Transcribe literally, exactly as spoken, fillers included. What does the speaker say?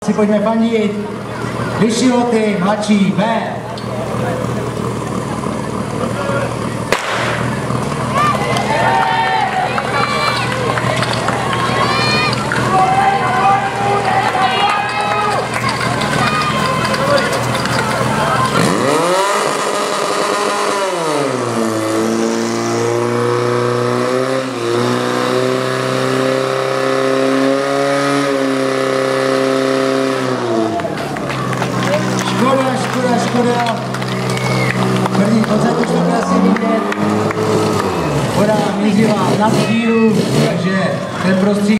si pojďme fandit. Vyšší loty, mladší, B. Škoda, škoda, škoda. První koncert už to krásně vidět. Voda mířila na díru, takže ten prostředí